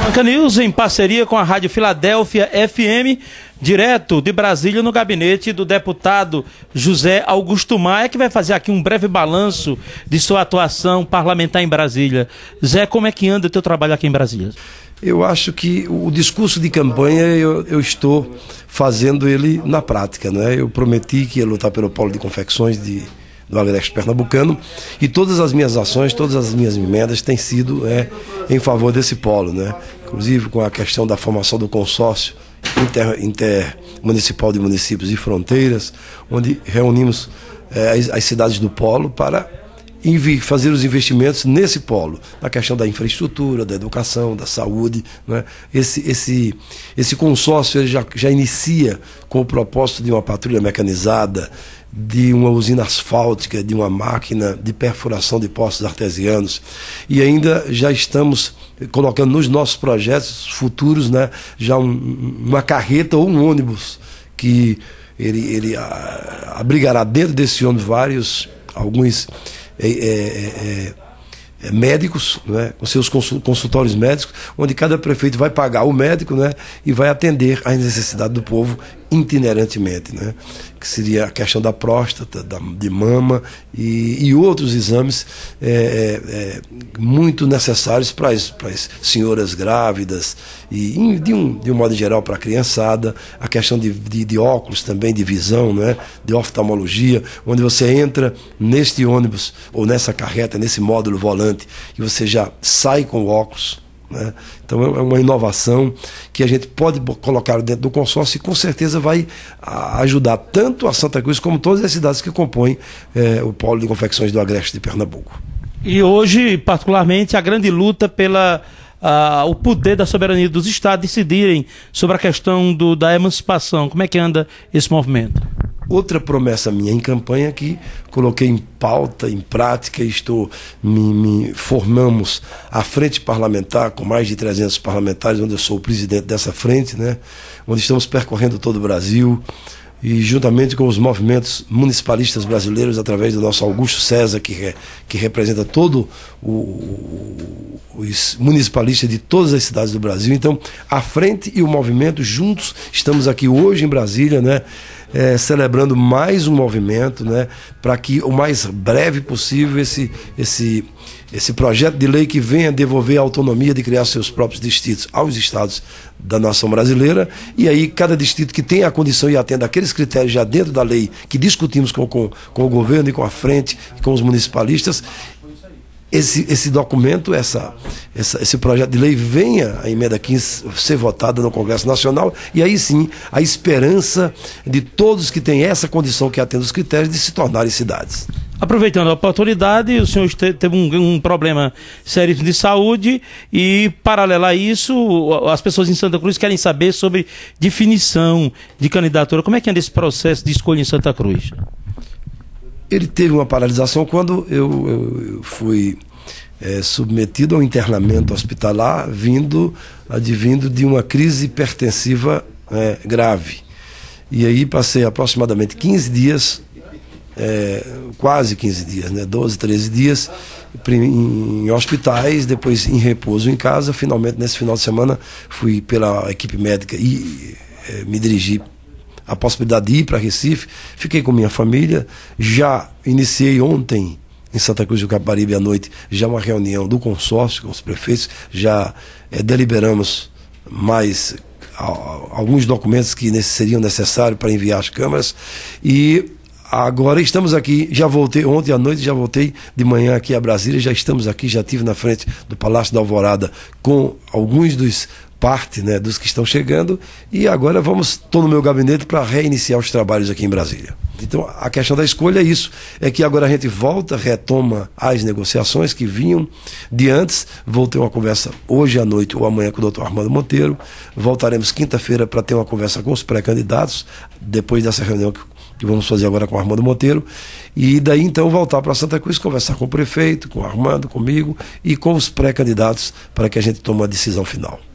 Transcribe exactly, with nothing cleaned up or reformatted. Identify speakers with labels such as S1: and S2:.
S1: Banca News, em parceria com a Rádio Filadélfia F M, direto de Brasília, no gabinete do deputado José Augusto Maia, que vai fazer aqui um breve balanço de sua atuação parlamentar em Brasília. Zé, como é que anda o teu trabalho aqui em Brasília?
S2: Eu acho que o discurso de campanha eu, eu estou fazendo ele na prática, né? Eu prometi que ia lutar pelo polo de confecções de, do Agreste Pernambucano, e todas as minhas ações, todas as minhas emendas têm sido é, em favor desse polo, né? Inclusive com a questão da formação do consórcio inter, intermunicipal de municípios e fronteiras, onde reunimos é, as, as cidades do polo para fazer os investimentos nesse polo, na questão da infraestrutura, da educação, da saúde, né? Esse, esse, esse consórcio ele já, já inicia com o propósito de uma patrulha mecanizada, de uma usina asfáltica, de uma máquina de perfuração de poços artesianos, e ainda já estamos colocando nos nossos projetos futuros, né, já um, uma carreta ou um ônibus que ele, ele a, abrigará dentro desse ônibus vários, alguns É, é, é, médicos, né, com seus consultórios médicos, onde cada prefeito vai pagar o médico, né, e vai atender às necessidades do povo itinerantemente, né, que seria a questão da próstata, da, de mama e, e outros exames é, é, muito necessários para as, para as senhoras grávidas e de um, de um modo geral para a criançada, a questão de, de, de óculos também, de visão, né, de oftalmologia, onde você entra neste ônibus ou nessa carreta, nesse módulo volante, e você já sai com óculos, né? Então é uma inovação que a gente pode colocar dentro do consórcio e com certeza vai ajudar tanto a Santa Cruz como todas as cidades que compõem é, o polo de confecções do Agreste de Pernambuco.
S1: E hoje, particularmente, a grande luta pela uh, o poder da soberania dos estados decidirem sobre a questão do, da emancipação. Como é que anda esse movimento?
S2: Outra promessa minha em campanha que coloquei em pauta, em prática, estou, me, me formamos a frente parlamentar com mais de trezentos parlamentares, onde eu sou o presidente dessa frente, né, onde estamos percorrendo todo o Brasil, e juntamente com os movimentos municipalistas brasileiros, através do nosso Augusto César, que, re, que representa todo o, o, os municipalistas de todas as cidades do Brasil. Então, a frente e o movimento juntos, estamos aqui hoje em Brasília, né, É, celebrando mais um movimento, né, para que o mais breve possível esse, esse, esse projeto de lei que venha devolver a autonomia de criar seus próprios distritos aos estados da nação brasileira, e aí cada distrito que tenha a condição e atenda aqueles critérios já dentro da lei que discutimos com, com, com o governo e com a frente e com os municipalistas, Esse, esse documento, essa, essa, esse projeto de lei venha, a emenda quinze, ser votada no Congresso Nacional, e aí sim a esperança de todos que têm essa condição, que atendem os critérios, de se tornarem cidades. Aproveitando
S1: a oportunidade, o senhor teve um, um problema sério de saúde e, paralelo a isso, as pessoas em Santa Cruz querem saber sobre definição de candidatura. Como é que anda esse processo de escolha em Santa Cruz?
S2: Ele teve uma paralisação quando eu, eu, eu fui é, submetido ao internamento hospitalar, vindo, advindo de uma crise hipertensiva é, grave. E aí passei aproximadamente quinze dias, é, quase quinze dias, né, doze, treze dias, em, em hospitais, depois em repouso em casa. Finalmente, nesse final de semana, fui pela equipe médica e é, me dirigi a possibilidade de ir para Recife, fiquei com minha família, já iniciei ontem em Santa Cruz do Capibaribe à noite, já uma reunião do consórcio com os prefeitos, já é, deliberamos mais a, alguns documentos que seriam necessários para enviar às câmaras, e agora estamos aqui, já voltei ontem à noite, já voltei de manhã aqui a Brasília, já estamos aqui, já estive na frente do Palácio da Alvorada com alguns dos parte, né, dos que estão chegando, e agora vamos, estou no meu gabinete para reiniciar os trabalhos aqui em Brasília. Então a questão da escolha é isso, é que agora a gente volta, retoma as negociações que vinham de antes. Vou ter uma conversa hoje à noite ou amanhã com o doutor Armando Monteiro, voltaremos quinta-feira para ter uma conversa com os pré-candidatos, depois dessa reunião que que vamos fazer agora com o Armando Monteiro, e daí então voltar para Santa Cruz, conversar com o prefeito, com o Armando, comigo e com os pré-candidatos, para que a gente tome uma decisão final.